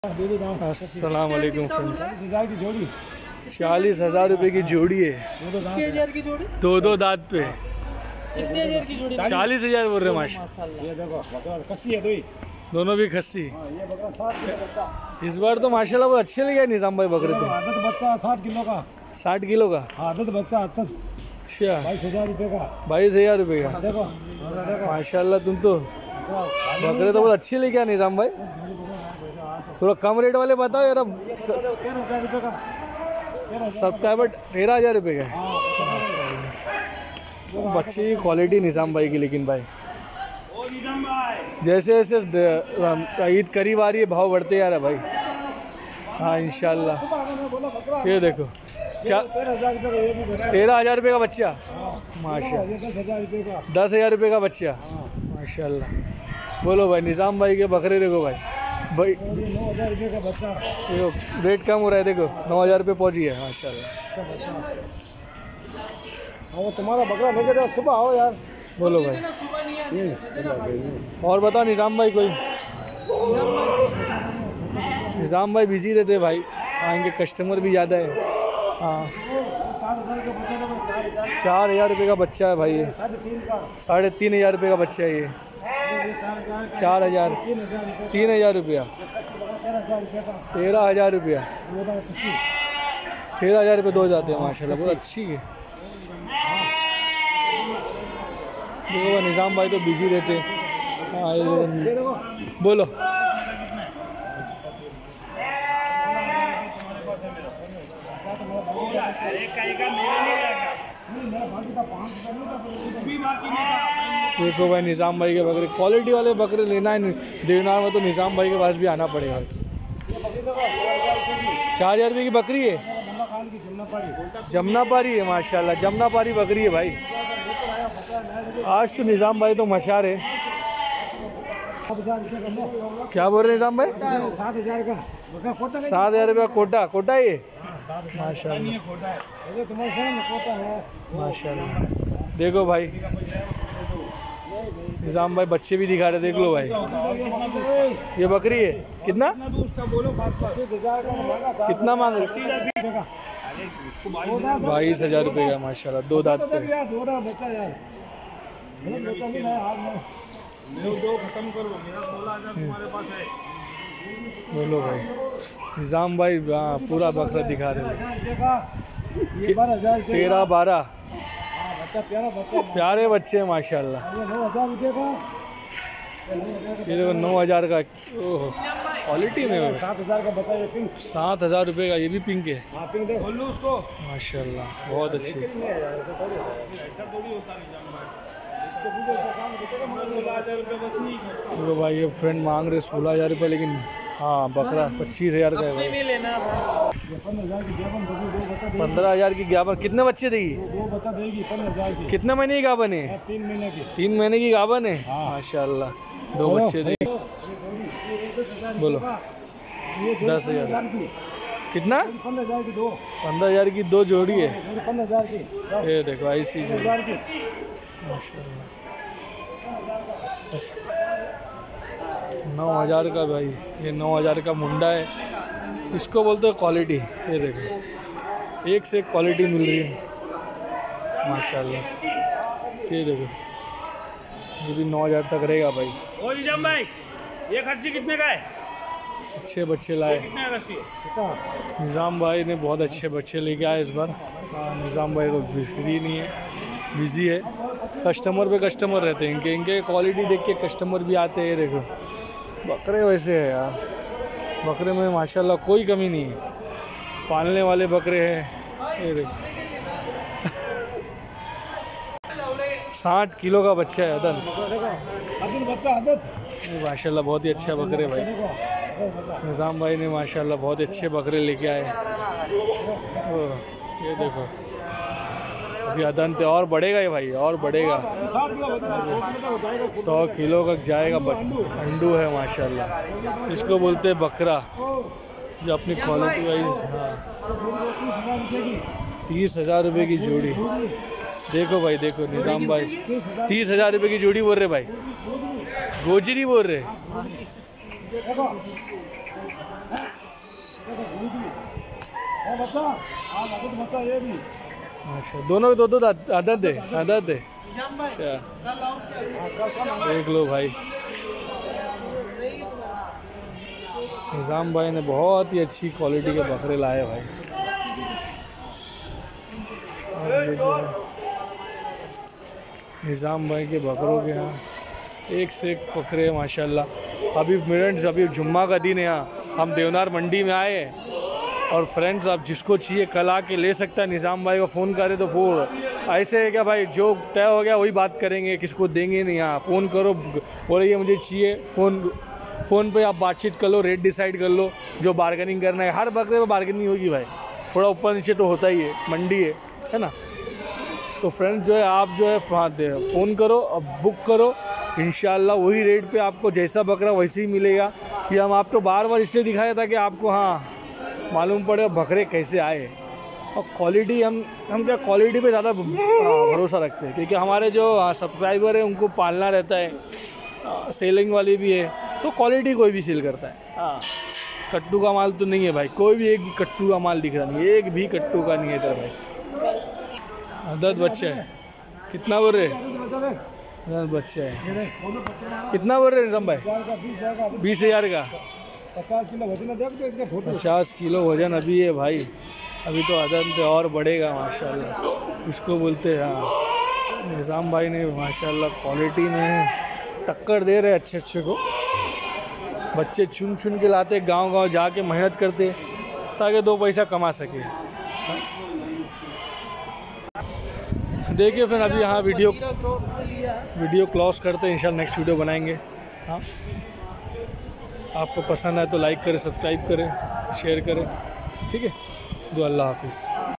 अस्सलाम वालेकुम फ्रेंड्स। 40,000 40,000 की जोड़ी। रुपए की जोड़ी है, 2,000 की जोड़ी। दो दांत पे। कितने हजार की जोड़ी? 40,000 बोल रहे माशाल्लाह। ये देखो बकरा कस्सी है दोई। दोनों भी खस्सी। ये बकरा 60 किलो बच्चा। इस बार तो माशाल्लाह बहुत अच्छे लगे निजाम भाई बकरे तो। आदत बच्चा 60 किलो का। 60 किलो का। आदत बच्चा आदत। अच्छा 22,000 रुपए का। 22,000 रुपए का। देखो माशाल्लाह तुम तो बकरे तो बहुत अच्छे लेके आए निजाम भाई। थोड़ा कम रेट वाले बताओ यार। 13,000 रुपए का। सब्सक्राइबर 13,000 रुपए का। बच्चे की क्वालिटी निजाम भाई की, लेकिन भाई जैसे जैसे ईद करीब आ रही है भाव बढ़ते जा रहा है भाई। हाँ इंशाल्लाह। ये देखो क्या 13,000 रुपये का बच्चा। माशाल्लाह 10,000 रुपये का बच्चा। माशाल्लाह। बोलो भाई निज़ाम भाई के बकरे देखो भाई 9,000 रुपए का बच्चा। देखो रेट कम हो रहा है, देखो 9,000 रुपये पहुँची है माशाल्लाह। तुम्हारा बकरा लेके जाओ, सुबह आओ यार। बोलो भाई और बताओ निज़ाम भाई कोई। निज़ाम भाई बिजी रहते भाई, आएंगे कस्टमर भी ज़्यादा है। हाँ 4,000 रुपये का बच्चा है भाई ये। 3,500 रुपये का बच्चा है ये। 4,000 3,000 रुपया 13,000 रुपया 13,000 रुपये दो जाते हैं माशाल्लाह, बहुत अच्छी है। देखो निज़ाम भाई तो बिजी रहते हैं। हाँ बोलो देखो भाई निज़ाम भाई के बकरे क्वालिटी वाले बकरे लेना है देवनार में तो निज़ाम भाई के पास भी आना पड़ेगा। 4,000 रुपये की बकरी है, जमनापारी है माशाल्लाह। जमनापारी बकरी है भाई। आज तो निज़ाम भाई तो मशार है। क्या बोल रहे निज़ाम भाई? 7,000 का 7,000 रुपये कोटा। कोटा ये माशाल्लाह माशाल्लाह। देखो भाई निज़ाम भाई बच्चे भी दिखा रहे, देख लो भाई। ये बकरी है कितना कितना मांग रहे? 22,000 रुपये का माशाल्लाह, दो दांत पे। बोलो भाई निज़ाम भाई पूरा बकरा दिखा रहे हैं। 13-12 प्यारे बच्चे हैं माशाल्लाह। ये देखो 9,000 का क्वालिटी में 7,000 का बच्चा। 7,000 रुपये का। ये भी पिंक है उसको माशाल्लाह, बहुत अच्छे। तो भाई ये फ्रेंड मांग रहे 16,000 रुपये, लेकिन हाँ बकरा 25,000 का है भाई। 15,000 की गाभन। कितने बच्चे देगी? 2 बच्चा देगी 15,000 की। कितने महीने की गाभन है? 3 महीने की। 3 महीने की गाभन है माशाल्लाह, 2 बच्चे देगी। बोलो 10,000 कितना? 15,000 की 2। 15,000 की 2 जोड़ी है। 15,000 की। ये देखो ऐसी जोड़ी 15,000 की। माशाल्लाह। 9,000 का भाई, ये 9,000 का मुंडा है। इसको बोलते हैं क्वालिटी। ये देखो एक से एक क्वालिटी मिल रही है माशाल्लाह। ये देखो ये भी 9,000 तक रहेगा भाई। ओ निजाम भाई ये खस्सी कितने का है? अच्छे बच्चे लाए कितने का खस्सी है? निज़ाम भाई ने, बहुत अच्छे बच्चे लेके आए इस बार। निज़ाम भाई को फ्री नहीं है, बिजी है। कस्टमर पे कस्टमर रहते हैं इनके क्वालिटी देख के कस्टमर भी आते हैं। देखो बकरे वैसे है यार, बकरे में माशाल्लाह कोई कमी नहीं है, पालने वाले बकरे हैं। ये देखो 60 किलो का बच्चा है अदन। माशाल्लाह बहुत ही अच्छा बकरे भाई। निज़ाम भाई ने माशाल्लाह बहुत अच्छे बकरे लेके आए। ये देखो अभी अदन पे और बढ़ेगा ये भाई, और बढ़ेगा। 100 किलो तक जाएगा। अंडू है माशाल्लाह। इसको बोलते हैं बकरा, जो अपनी क्वालिटी वाइज। हाँ 30,000 रुपये की जोड़ी। देखो भाई देखो निज़ाम भाई 30,000 रुपये की जोड़ी बोल रहे भाई, गोजरी बोल रहे। देखो बच्चा बच्चा ये भी अच्छा, दोनों के दो आदत है अच्छा, देख लो भाई। निज़ाम भाई ने बहुत ही अच्छी क्वालिटी के बकरे लाए भाई। और ये जो है निज़ाम भाई के बकरों के यहाँ एक से एक बकरे हैं माशाल्लाह। अभी फ्रेंड्स, अभी जुम्मा का दिन है, यहाँ हम देवनार मंडी में आए हैं। और फ्रेंड्स, आप जिसको चाहिए कल आके ले सकता है। निज़ाम भाई को फ़ोन करे तो वो ऐसे है क्या भाई, जो तय हो गया वही बात करेंगे, किसको देंगे नहीं। यहाँ फ़ोन करो, बोले मुझे चाहिए, फ़ोन पे आप बातचीत कर लो, रेट डिसाइड कर लो, जो बार्गेनिंग करना है। हर बकरे में बार्गेनिंग होगी भाई, थोड़ा ऊपर नीचे तो होता ही है, मंडी है ना। तो फ्रेंड्स जो है, आप जो है फ़ोन करो, अब बुक करो, इंशाल्लाह वही रेट पे आपको जैसा बकरा वैसे ही मिलेगा। कि हम आपको बार बार इसलिए दिखाया था कि आपको हाँ मालूम पड़े बकरे कैसे आए। और क्वालिटी हम क्या क्वालिटी पे ज़्यादा भरोसा रखते हैं, क्योंकि हमारे जो सब्सक्राइबर है उनको पालना रहता है, सेलिंग वाली भी है, तो क्वालिटी कोई भी सेल करता है। हाँ, कट्टू का माल तो नहीं है भाई, कोई भी एक भी कट्टू का माल दिख रहा नहीं, एक भी कट्टू का नहीं है इधर भाई। आदत बच्चे है, कितना बोल रहे? बच्चे है, कितना बोल रहे निज़ाम भाई? 20,000 का। 50 किलो वजन देख तो इसका फोटो 50 किलो वजन अभी है भाई। अभी तो अदन तो और बढ़ेगा माशाल्लाह, इसको बोलते हैं। हाँ, निज़ाम भाई ने माशाल्लाह क्वालिटी में टक्कर दे रहे अच्छे को। बच्चे चुन के लाते, गांव जाके मेहनत करते ताकि 2 पैसा कमा सके। देखिए फिर अभी यहाँ वीडियो क्लोज करते हैं, इंशाल्लाह नेक्स्ट वीडियो बनाएंगे। हाँ, आपको पसंद आए तो लाइक करें, सब्सक्राइब करें, शेयर करें, ठीक है। दो अल्लाह हाफिज़।